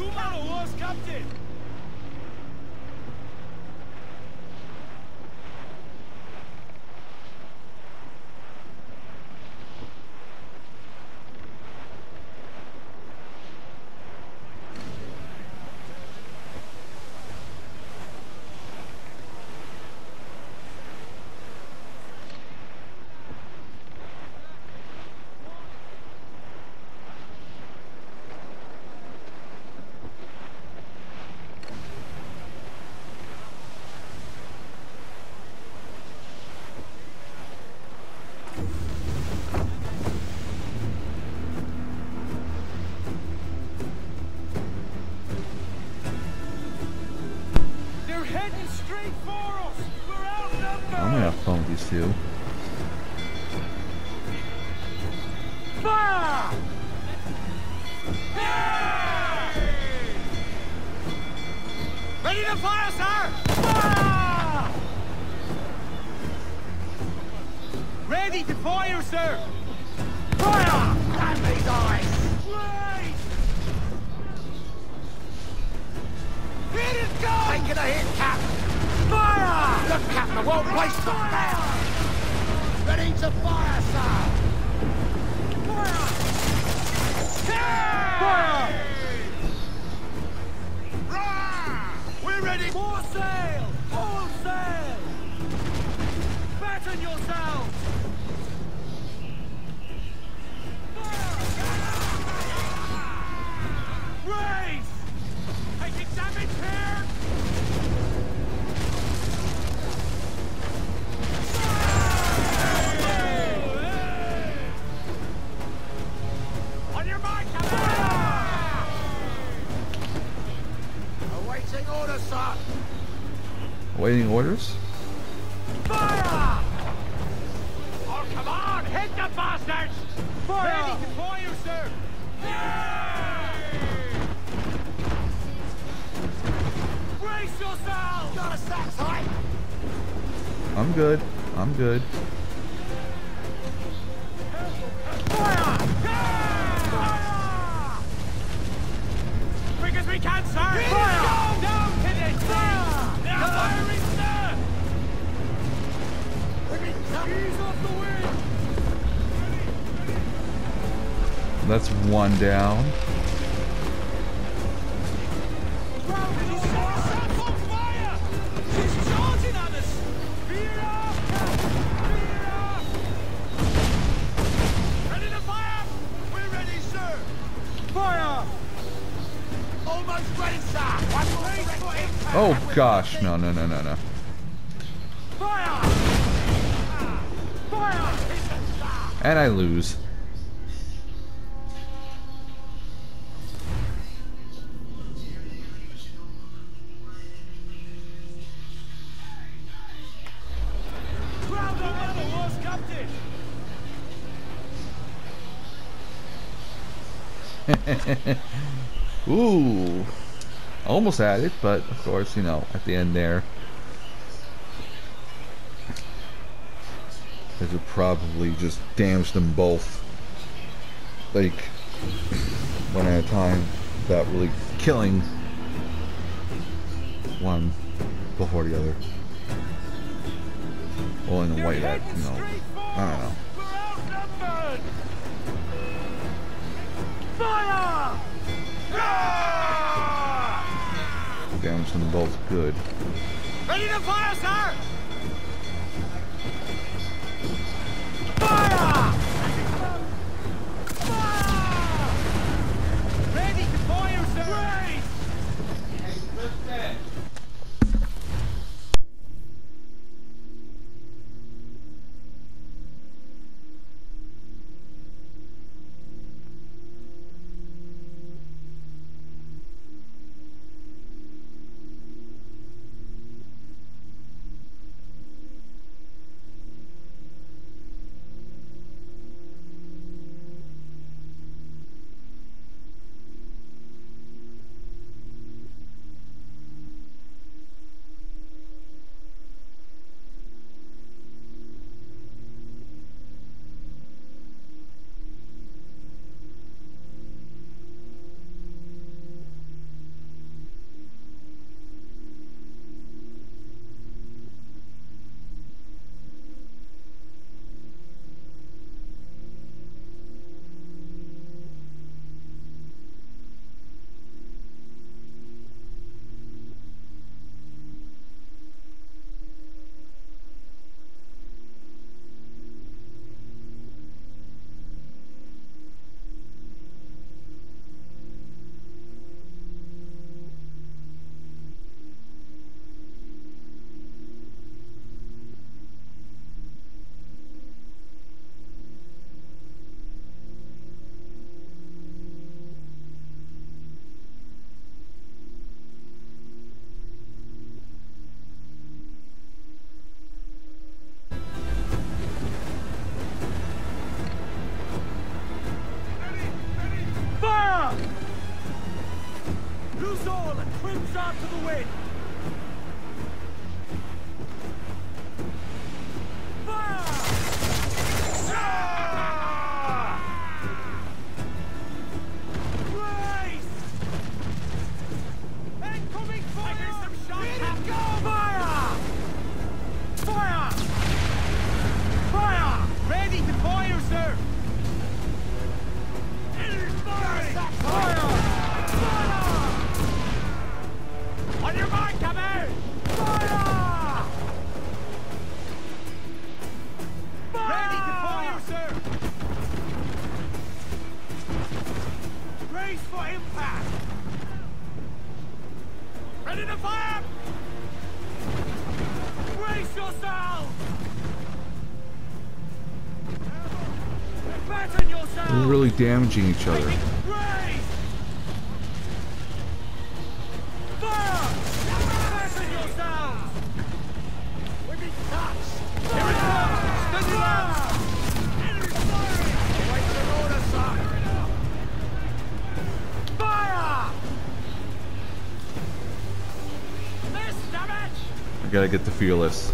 Captain! I'm gonna have fun with these two. Fire! Ready to fire, sir! Fire! Ready to fire, sir! Fire! Damn these eyes! Right! Hit it, go! Taking a hit, Cap! Fire! Look, Captain, I won't waste them now! Ready to fire, sir! Fire! Fire! We're ready! More sail! All sail! Batten yourselves! Race! Taking damage here! On your mark, fire! Awaiting orders, sir! Awaiting orders? Fire! Oh, come on! Hit the bastards! Fire! Ready to fire, sir! Brace yourselves! Got a sack tight! I'm good. I'm good. Fire! Fire! Quick as we can, sir! Fire! Down to this! Fire! They're firing, sir! Ease off the wind! That's one down. She's on fire! She's charging at us! Veer off! Veer off! Ready to fire? We're ready, sir! Fire! Almost ready, sir! One more direct for impact! Oh gosh, no, no, no, no, no. Fire! Fire! And I lose. Ground over the horse, Captain! Ooh. Almost had it, but of course, you know, at the end there. This would probably just damage them both. Like, one at a time, without really killing one before the other. Well, in a way that, you know, I don't know. We're outnumbered! Fire! Damage them both good. Ready to fire, sir! Fire! Fire! Ready to fire, sir! Race! soul and crimson to the wind! We're really damaging each other. I gotta get the Fearless.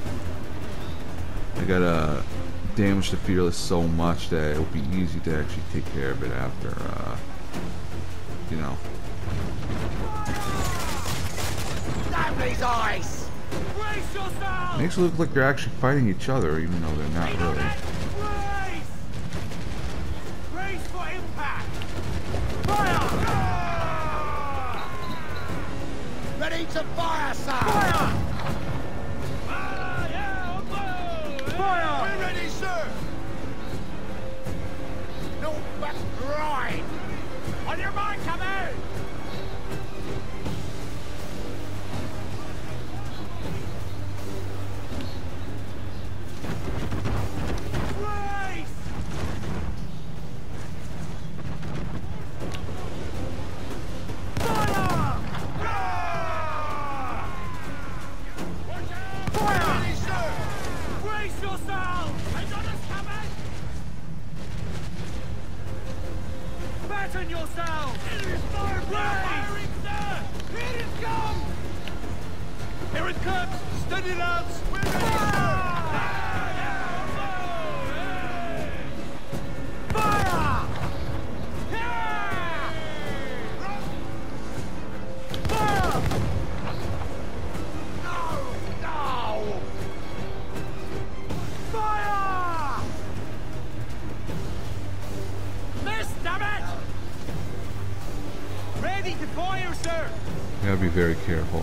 I gotta damage the Fearless so much that it'll be easy to actually take care of it after, you know. Damn these eyes! Makes it look like they're actually fighting each other, even though they're not really. Brace for impact! Fire! Ready to fire, sir! Fire! Fire! We're ready, sir! No back right! On your mark, come out! Race! Fire! Fire! Ready, sir! Brace yourself! Another's coming! Batten yourself! It is firing, sir! Here it comes! Here it comes! Steady, lads! We're ready, sir! Fire! Yeah! Fire! No! No! Fire! Miss, damn it! Ready to fire, sir! You gotta be very careful.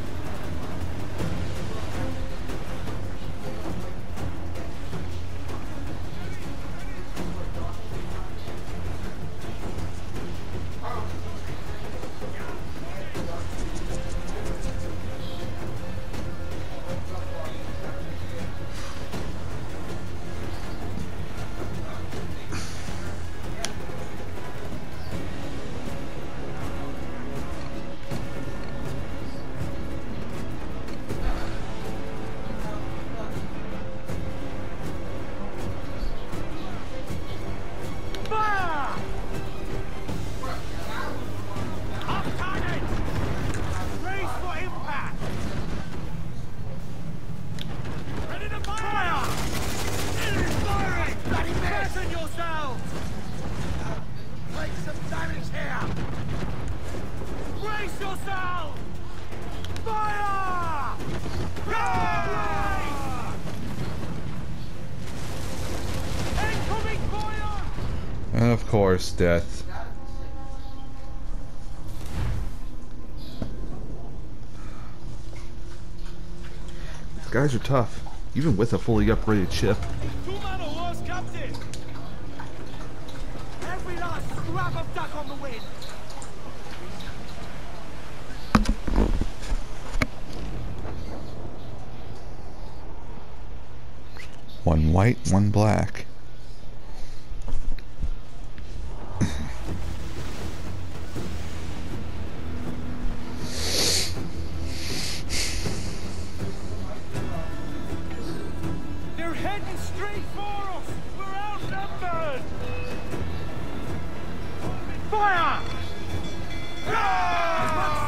And of course, death. These guys are tough, even with a fully upgraded ship. Two-man or worse, Captain! Every last scrap of duck on the wind! One white, one black. They're heading straight for us! We're outnumbered! Fire! Ah!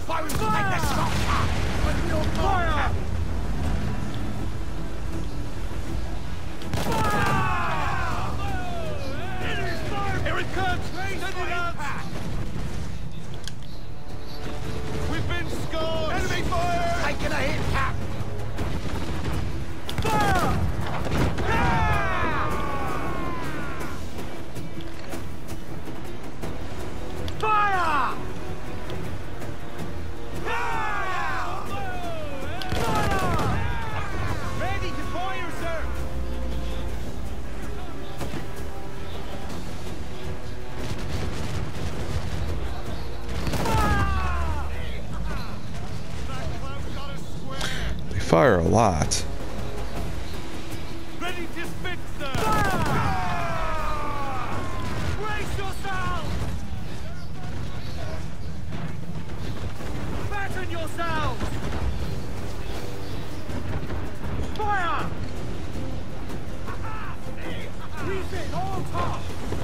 bones take the shot. On your fire! Here it comes! Send it out! We've been scored! Enemy fire! Taking a hit, Cap! Fire! Fire! Ready to fire, sir! That cloud got us square! They fire a lot. Ready to spit, sir! Brace yourselves! Batten yourselves! Fire! He's in, all top!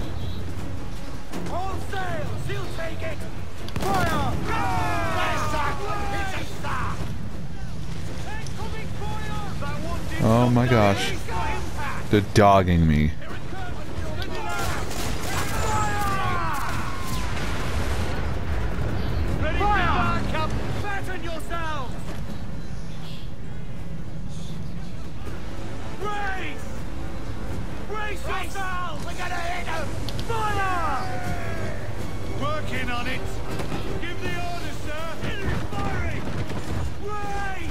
All sails, he'll take it! Fire! There's that! It's a star! Incoming fire! That one did Oh my gosh. He's got impact! They're dogging me. Here it comes! Send it out! Ready for backup! Batten yourselves! Brace! Brace yourselves! We're gonna hit him! Fire! Working on it! Give the order, sir! It is firing! Brace!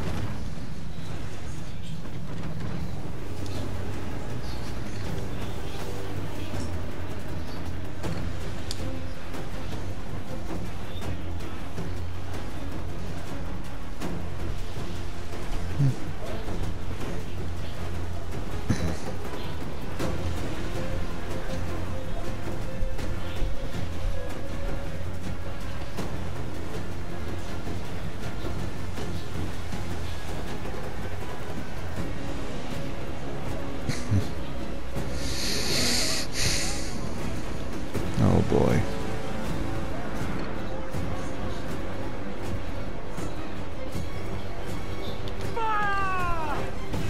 Oh boy. Fire!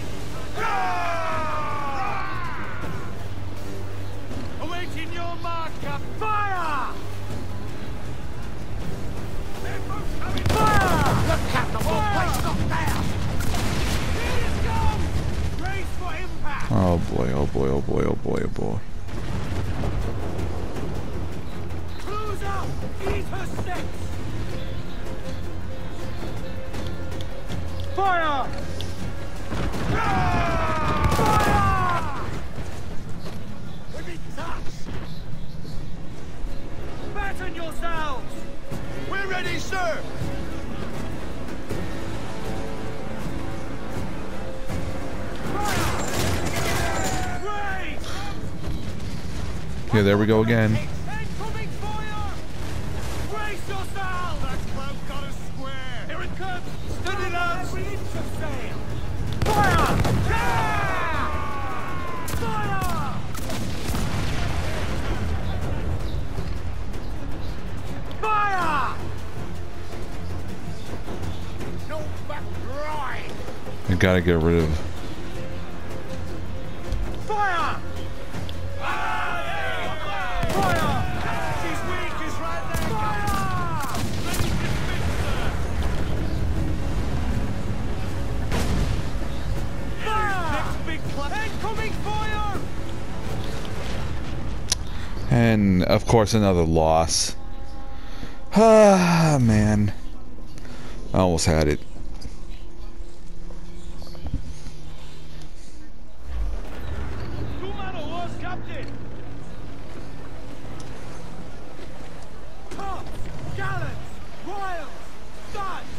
Awaiting your markup! Fire! Fire! Look, Captain, all place knocked down! Here it comes! Brace for impact! Oh boy, oh boy, oh boy, oh boy, oh boy. Cruise up! Eat her six! Fire! Fire! Let me touch! Batten yourselves! We're ready, sir! Brace! Yeah, there we go again. Incoming fire! Brace yourselves! That cloud got us square! Here it comes! Send it out! Every inch of sail! Fire! Fire! Fire! No back right! I gotta get rid of. Fire! Fire! She's weak, is right there! Fire! Ready to spit, sir! Fire! Next big cloud! Incoming fire! And of course another loss. Ah, man. I almost had it. Two-man oars, Captain! Tops! Gallants! Royals! Studs!